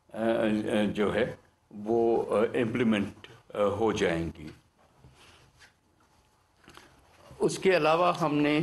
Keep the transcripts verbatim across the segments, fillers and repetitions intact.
جو ہے وہ امپلیمنٹ ہو جائیں گی۔ اس کے علاوہ ہم نے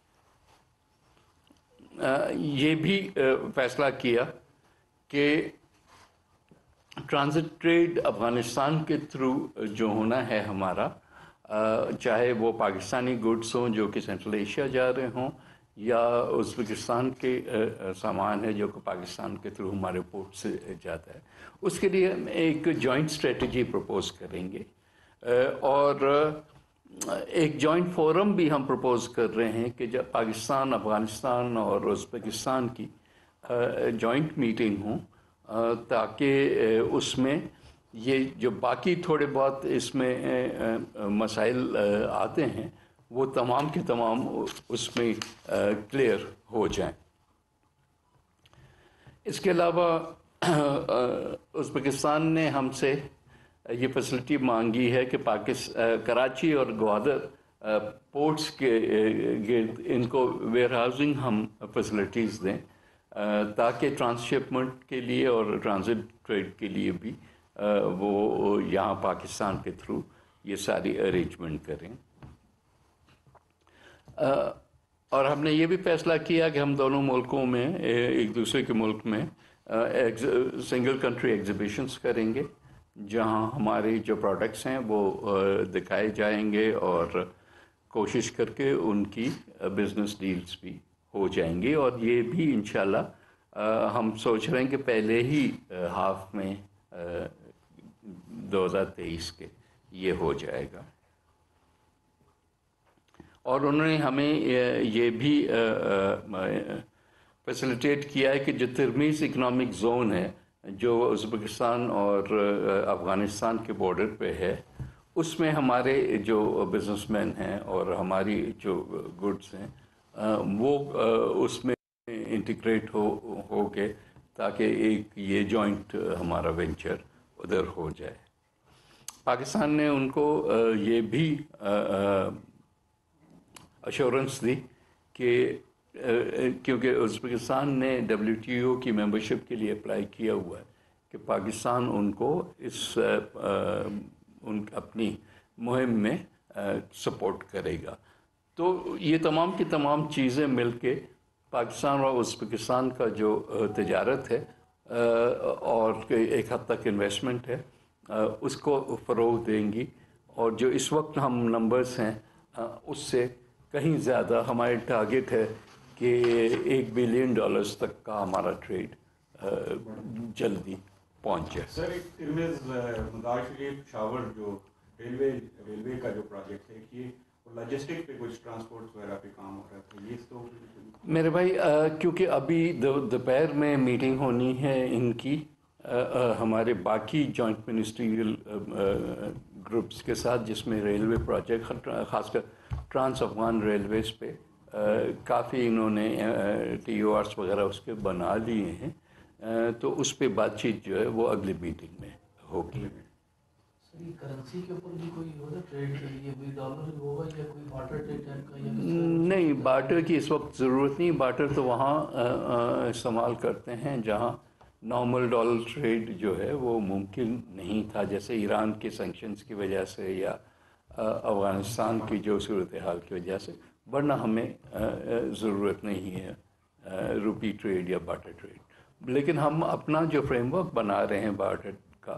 یہ بھی فیصلہ کیا کہ ٹرانزٹ ٹریڈ افغانستان کے تھرو جو ہونا ہے ہمارا، چاہے وہ پاکستانی گڈس ہوں جو کہ سینٹرل ایشیا جا رہے ہوں، یا ازبکستان کے سامان ہے جو کہ پاکستان کے تھرو ہمارے پورٹ سے جاتا ہے، اس کے لیے ہم ایک جوائنٹ اسٹریٹجی پروپوز کریں گے، اور ایک جوائنٹ فورم بھی ہم پروپوز کر رہے ہیں کہ جب پاکستان، افغانستان اور ازبکستان کی جوائنٹ میٹنگ ہوں، تاکہ اس میں یہ جو باقی تھوڑے بہت اس میں مسائل آتے ہیں وہ تمام کے تمام اس میں کلیئر ہو جائیں۔ اس کے علاوہ ازبکستان نے ہم سے یہ فیسلٹی مانگی ہے کہ پاکستان کراچی اور گوادر پورٹس کے گرد ان کو ویئر ہاؤسنگ ہم فیسلٹیز دیں، تاکہ ٹرانس شپمنٹ کے لیے اور ٹرانزٹ ٹریڈ کے لیے بھی وہ یہاں پاکستان کے تھرو یہ ساری ارینجمنٹ کریں۔ اور ہم نے یہ بھی فیصلہ کیا کہ ہم دونوں ملکوں میں ایک دوسرے کے ملک میں سنگل کنٹری ایگزیبیشنز کریں گے، جہاں ہماری جو پروڈکٹس ہیں وہ دکھائے جائیں گے، اور کوشش کر کے ان کی بزنس ڈیلز بھی ہو جائیں گی، اور یہ بھی انشاءاللہ ہم سوچ رہے ہیں کہ پہلے ہی ہاف میں دو ہزار تیئیس کے یہ ہو جائے گا۔ اور انہوں نے ہمیں یہ بھی فیسلیٹیٹ کیا ہے کہ جو ترمیز اکنامک زون ہے جو ازبکستان اور افغانستان کے بارڈر پہ ہے، اس میں ہمارے جو بزنس مین ہیں اور ہماری جو گڈس ہیں وہ اس میں انٹیگریٹ ہو ہو کے، تاکہ ایک یہ جوائنٹ ہمارا وینچر ادھر ہو جائے۔ پاکستان نے ان کو یہ بھی ایشورنس دی کہ کیونکہ ازبکستان نے ڈبلیو ٹی او کی ممبرشپ کے لیے اپلائی کیا ہوا ہے کہ پاکستان ان کو اس ان اپنی مہم میں سپورٹ کرے گا۔ تو یہ تمام کی تمام چیزیں مل کے پاکستان اور ازبکستان کا جو تجارت ہے اور ایک حد تک انویسٹمنٹ ہے، اس کو فروغ دیں گی، اور جو اس وقت ہم نمبرز ہیں اس سے کہیں زیادہ ہمارے ٹارگٹ ہے کہ ایک بلین ڈالرز تک کا ہمارا ٹریڈ جلدی پہنچ جائے۔ سر، ایک ترمیز مدار شریف پشاور جو ریلوے ریلوے کا جو پروجیکٹ ہے، یہ لاجسٹک پہ کچھ ٹرانسپورٹ وغیرہ پہ کام ہو رہا تھا، یہ تو میرے بھائی کیونکہ ابھی دوپہر میں میٹنگ ہونی ہے ان کی ہمارے باقی جوائنٹ منسٹریل گروپس کے ساتھ، جس میں ریلوے پروجیکٹ خاص کر ٹرانس افغان ریلویز پہ کافی انہوں نے ٹی او آرس وغیرہ اس کے بنا لیے ہیں، تو اس پہ بات چیت جو ہے وہ اگلی میٹنگ میں ہوگی۔ کرنسی کے اوپر بھی کوئی ہوگا ٹریڈ کے لیے کوئی ڈالر ہوگا یا کوئی بارٹر ٹریڈ ٹائپ کا؟ نہیں، بارٹر کی اس وقت ضرورت نہیں، بارٹر تو وہاں استعمال کرتے ہیں جہاں نارمل ڈالر ٹریڈ جو ہے وہ ممکن نہیں تھا، جیسے ایران کے سینکشنز کی وجہ سے یا افغانستان کی جو صورتحال کی وجہ سے، ورنہ ہمیں ضرورت نہیں ہے روپی ٹریڈ یا بارٹر ٹریڈ۔ لیکن ہم اپنا جو فریم ورک بنا رہے ہیں بارٹر کا،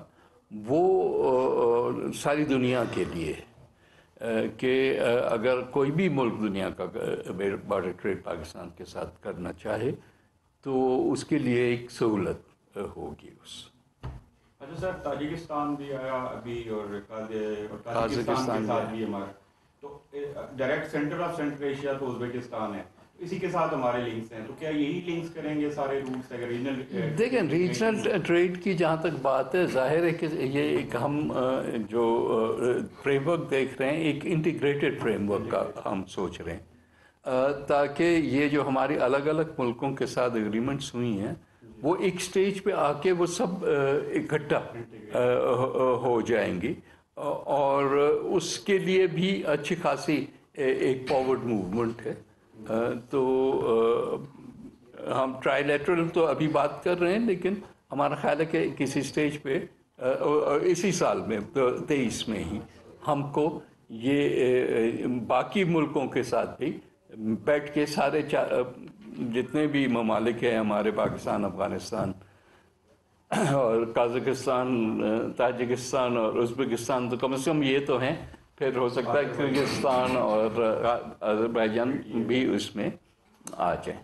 وہ ساری دنیا کے لیے ہے کہ اگر کوئی بھی ملک دنیا کا بارٹر ٹریڈ پاکستان کے ساتھ کرنا چاہے تو اس کے لیے ایک سہولت ہوگی۔ اس اچھا سر، تاجکستان بھی آیا ابھی اور تاجکستان کے ساتھ بھی ہمارا، تو direct centre of Central Asia تو ازبکستان ہے، اسی کے ساتھ ہمارے لنکس ہیں، تو کیا یہی لنکس کریں گے سارے روٹس اگر ریجنل؟ دیکھیں، ریجنل ٹریڈ کی جہاں تک بات ہے، ظاہر ہے کہ یہ ایک ہم جو فریم ورک دیکھ رہے ہیں ایک انٹیگریٹڈ فریم ورک کا ہم سوچ رہے ہیں، تاکہ یہ جو ہماری الگ الگ ملکوں کے ساتھ اگریمنٹس ہوئی ہیں وہ ایک سٹیج پہ آ کے وہ سب اکٹھا ہو جائیں گی، اور اس کے لیے بھی اچھی خاصی ایک فارورڈ موومنٹ ہے۔ تو ہم ٹرائی لیٹرل تو ابھی بات کر رہے ہیں، لیکن ہمارا خیال ہے کہ کسی سٹیج پہ اسی سال میں تیئیس میں ہی ہم کو یہ باقی ملکوں کے ساتھ بھی بیٹھ کے سارے جتنے بھی ممالک ہیں ہمارے پاکستان، افغانستان اور قازقستان، تاجکستان اور ازبکستان، تو کم از کم یہ تو ہیں، پھر ہو سکتا ہے کرغزستان اور آذربائیجان بھی اس میں آ جائیں۔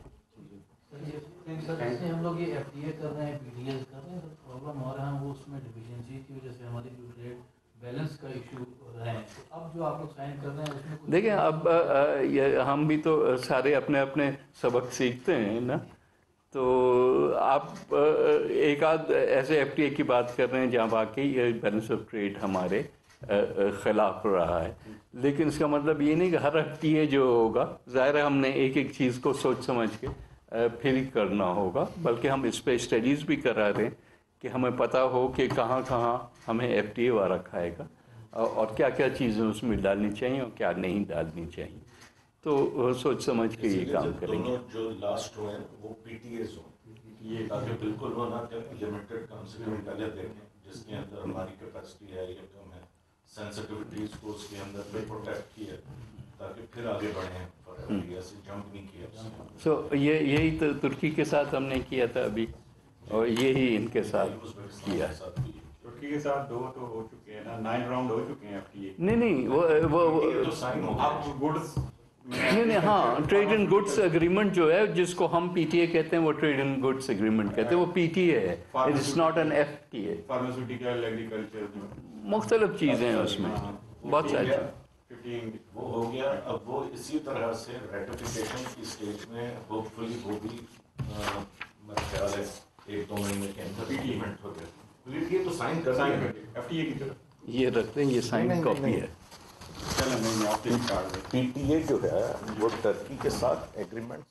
ہم لوگ یہ ایف ڈی اے کر رہے ہیں، پی ڈی ایز کر رہے ہیں، تو پرابلم ہو رہا ہے وہ اس میں ڈیفیشنسی کی وجہ سے ہماری جو ٹریڈ بیلنس کا ایشو رہے ہیں، تو اب جو آپ لوگ سائن کر رہے ہیں اس میں دیکھیں اب یہ ہم بھی تو سارے اپنے اپنے سبق سیکھتے ہیں نا، تو آپ ایک آدھ ایسے ایف ٹی اے کی بات کر رہے ہیں جہاں واقعی یہ بیلنس آف ٹریڈ ہمارے خلاف رہا ہے، لیکن اس کا مطلب یہ نہیں کہ ہر ایف ٹی اے جو ہوگا، ظاہر ہے ہم نے ایک ایک چیز کو سوچ سمجھ کے پھر ہی کرنا ہوگا، بلکہ ہم اس پہ اسٹڈیز بھی کرا رہے ہیں کہ ہمیں پتہ ہو کہ کہاں کہاں ہمیں ایف ٹی اے والا کھائے گا اور کیا کیا چیزیں اس میں ڈالنی چاہیے اور کیا نہیں ڈالنی چاہیے، تو سوچ سمجھ کے یہ کام کریں گے۔ جو لاسٹ ہوئے ہیں وہ پی ٹی ایز ہوں، یہ تاکہ بالکل وہ نہ کہ لمیٹڈ کم سے کم پہلے دیکھیں جس کے اندر ہماری کیپیسٹی ہے یا کم ہے، سینسٹیوٹیز کو اس کے اندر بھی پروٹیکٹ کیا تاکہ پھر آگے بڑھیں، ایسے جمپ نہیں کیا۔ سو یہ یہی تو ترکی کے ساتھ ہم نے کیا تھا ابھی، اور یہی ان کے ساتھ کیا ہے۔ ترکی کے ساتھ دو تو ہو چکے ہیں نا، نائن راؤنڈ ہو چکے ہیں ایف ٹی اے۔ نہیں نہیں وہ وہ اب گڈس نہیں نہیں ہاں ٹریڈ اینڈ گڈس اگریمنٹ جو ہے جس کو ہم پی ٹی اے کہتے ہیں، وہ ٹریڈ اینڈ گڈس اگریمنٹ کہتے ہیں، وہ پی ٹی اے ہے، it is not an F T A. Pharmaceutical, agriculture, مختلف چیزیں ہیں اس میں، بہت ساری ففٹین وہ ہو گیا۔ اب وہ اسی طرح سے ریٹیفیکیشن کی اسٹیج میں ہوپ فلی وہ بھی میرا خیال ہے ایک دو مہینے کے اندر امپلیمنٹ ہو گیا۔ یہ تو سائن کر سائن کر کے ایف ٹی اے کی طرف یہ رکھتے ہیں، یہ سائن کاپی ہے۔ چلیں نہیں آپ کے کارڈ میں پی ٹی اے جو ہے وہ ترکی کے ساتھ ایگریمنٹ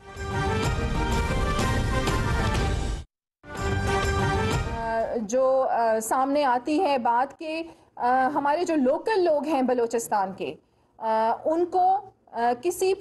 جو سامنے آتی ہے بات کہ ہمارے جو لوکل لوگ ہیں بلوچستان کے، ان کو کسی